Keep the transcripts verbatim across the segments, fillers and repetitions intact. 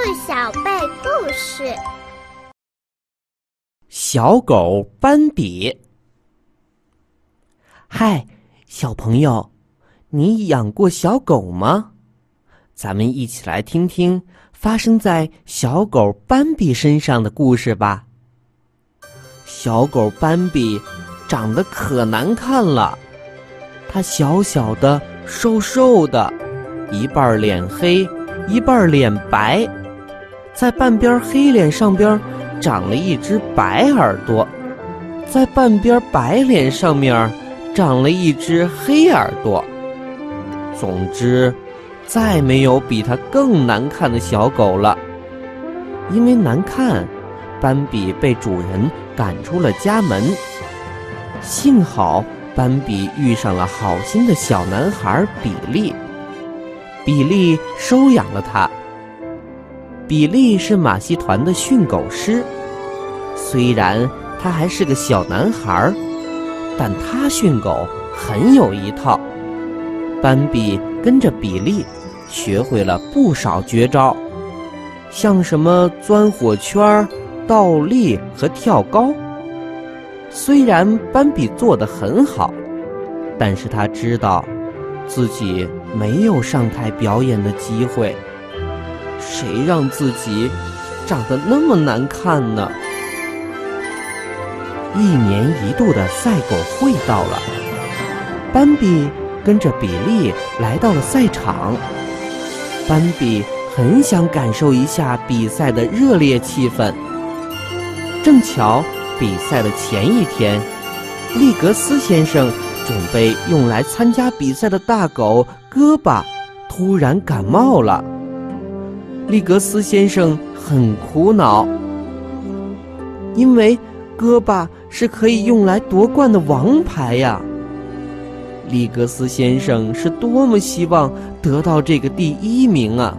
小贝故事。 小狗斑比。嗨，小朋友，你养过小狗吗？咱们一起来听听发生在小狗斑比身上的故事吧。小狗斑比长得可难看了，它小小的、瘦瘦的，一半脸黑，一半脸白，在半边黑脸上边长了一只白耳朵，在半边白脸上面长了一只黑耳朵。总之，再没有比它更难看的小狗了。因为难看，斑比被主人赶出了家门。幸好斑比遇上了好心的小男孩比利，比利收养了他。比利是马戏团的训狗师，虽然他还是个小男孩，但他训狗很有一套。斑比跟着比利学会了不少绝招，像什么钻火圈、倒立和跳高。虽然斑比做得很好，但是他知道自己没有上台表演的机会。谁让自己长得那么难看呢？一年一度的赛狗会到了，斑比跟着比利来到了赛场。斑比很想感受一下比赛的热烈气氛。正巧比赛的前一天，利格斯先生准备用来参加比赛的大狗戈巴突然感冒了。利格斯先生很苦恼，因为戈巴是可以用来夺冠的王牌呀。利格斯先生是多么希望得到这个第一名啊！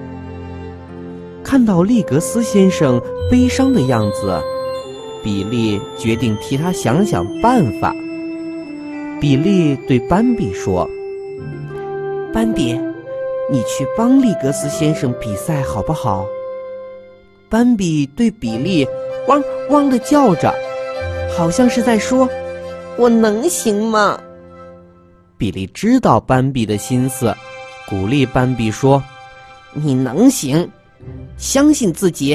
看到利格斯先生悲伤的样子，比利决定替他想想办法。比利对斑比说：“斑比，你去帮利格斯先生比赛好不好？”斑比对比利汪汪地叫着，好像是在说：“我能行吗？”比利知道斑比的心思，鼓励斑比说：“你能行，相信自己。”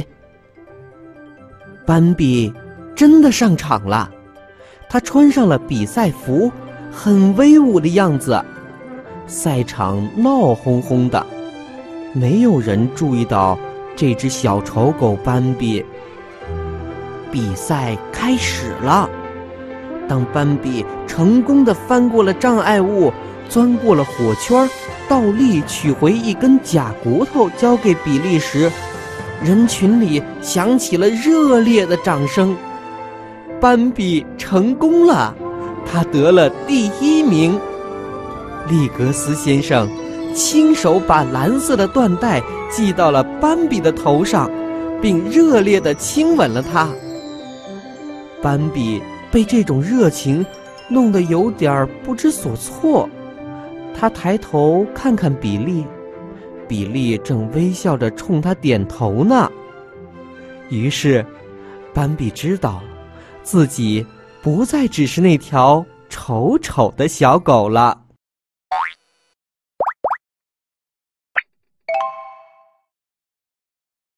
斑比真的上场了，他穿上了比赛服，很威武的样子。赛场闹哄哄的，没有人注意到这只小丑狗斑比。比赛开始了，当斑比成功地翻过了障碍物，钻过了火圈，倒立取回一根假骨头交给比利时，人群里响起了热烈的掌声。斑比成功了，他得了第一名。利格斯先生亲手把蓝色的缎带系到了斑比的头上，并热烈地亲吻了他。斑比被这种热情弄得有点不知所措，他抬头看看比利，比利正微笑着冲他点头呢。于是斑比知道自己不再只是那条丑丑的小狗了。